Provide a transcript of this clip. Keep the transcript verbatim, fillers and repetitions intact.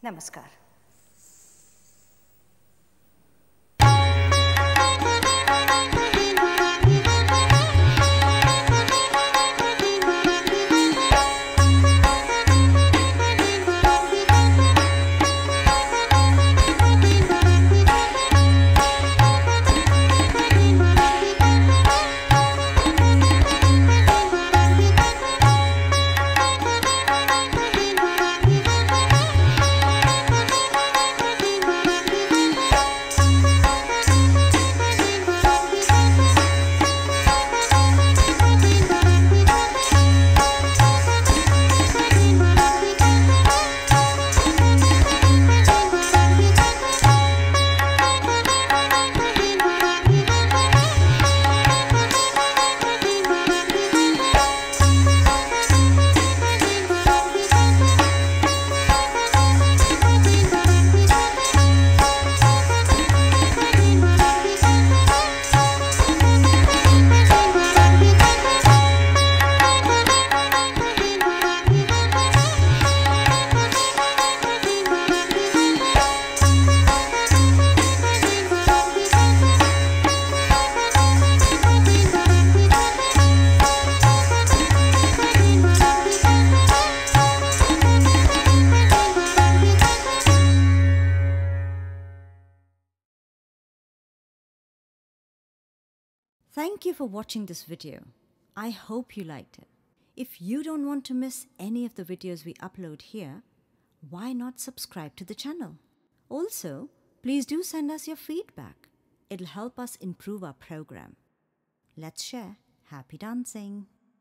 Namaskar. Thank you for watching this video. I hope you liked it. If you don't want to miss any of the videos we upload here, why not subscribe to the channel? Also, please do send us your feedback. It'll help us improve our program. Let's share. Happy dancing!